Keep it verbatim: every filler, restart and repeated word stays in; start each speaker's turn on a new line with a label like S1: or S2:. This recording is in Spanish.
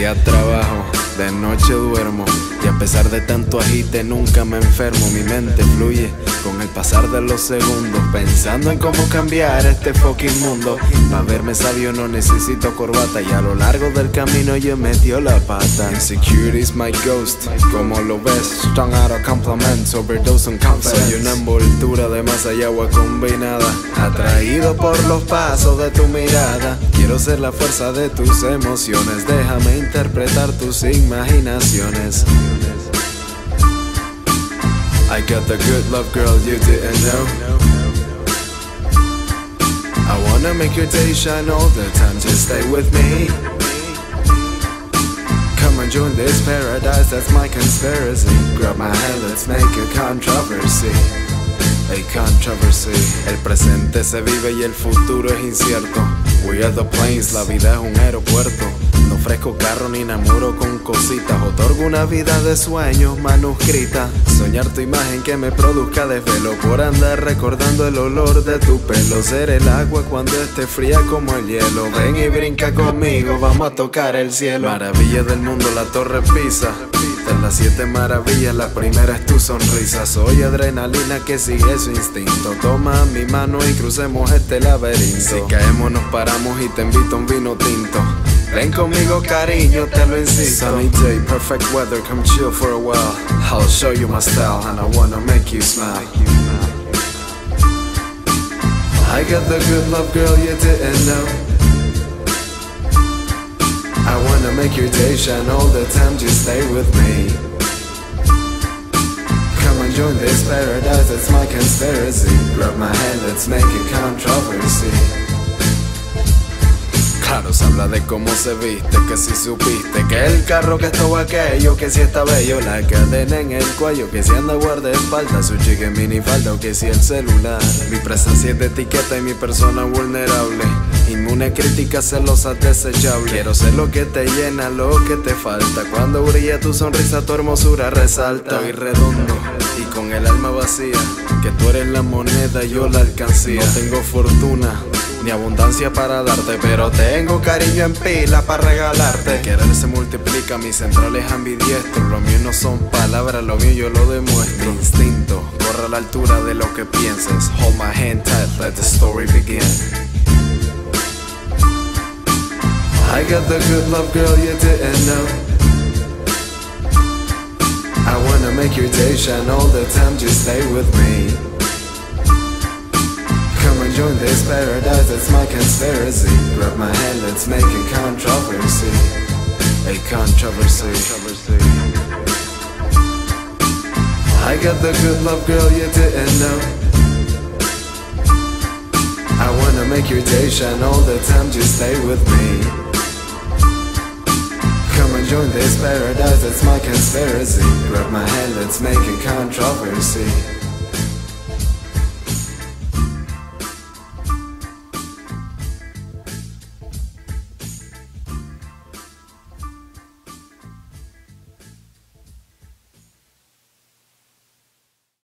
S1: día trabajo, de noche duermo, y a pesar de tanto agite nunca me enfermo. Mi mente fluye con el pasar de los segundos, pensando en cómo cambiar este fucking mundo. Pa' verme sabio no necesito corbata, y a lo largo del camino yo metió la pata. Insecurity is my ghost, como lo ves, strung out of compliments, overdose on confidence. Soy una envoltura de masa y agua combinada, atraído por los pasos de tu mirada. Quiero ser la fuerza de tus emociones, déjame interpretar tus imaginaciones. I got the good love, girl, you didn't know. I wanna make your day shine all the time, just stay with me. Come and join this paradise, that's my conspiracy. Grab my hand, let's make a controversy. A controversy. El presente se vive y el futuro es incierto. We are the planes, la vida es un aeropuerto. No ofrezco carro ni enamoro con cositas, otorgo una vida de sueños manuscrita. Soñar tu imagen que me produzca desvelo, por andar recordando el olor de tu pelo. Ser el agua cuando esté fría como el hielo. Ven y brinca conmigo, vamos a tocar el cielo. Maravilla del mundo, la torre Pisa. De las siete maravillas, la primera es tu sonrisa. Soy adrenalina que sigue su instinto. Toma mi mano y crucemos este laberinto. Si caemos nos paramos y te invito a un vino tinto. Ven conmigo cariño, te lo insisto. Sunny day, perfect weather, come chill for a while. I'll show you my style and I wanna make you smile. I got the good love, girl, you didn't know. I wanna make your day shine all the time, just stay with me. Come and join this paradise, it's my conspiracy. Grab my hand, let's make a controversy. Claro, se habla de cómo se viste, que si supiste que el carro, que esto o aquello, que si está bello, la cadena en el cuello, que si anda guardaespaldas, su chica en minifalda o que si el celular. Mi presencia es de etiqueta y mi persona vulnerable, inmune a críticas celosas desechables. Quiero ser lo que te llena, lo que te falta. Cuando brilla tu sonrisa, tu hermosura resalta. Estoy redondo y con el alma vacía, que tú eres la moneda y yo la alcancía. No tengo fortuna ni abundancia para darte, pero tengo cariño en pila para regalarte. Mi querer se multiplica, mi central es ambidiestro. Lo mío no son palabras, lo mío yo lo demuestro. Mi instinto corre a la altura de lo que pienses. Hold my hand tight, let the story begin. I got the good love, girl, you didn't know. I wanna make your day shine all the time, just stay with me. Come and join this paradise, it's my conspiracy. Grab my hand, let's make a controversy. A controversy. I got the good love, girl, you didn't know. I wanna make your day shine all the time, just stay with me. Come and join this paradise, it's my conspiracy. Grab my hand, let's make a controversy.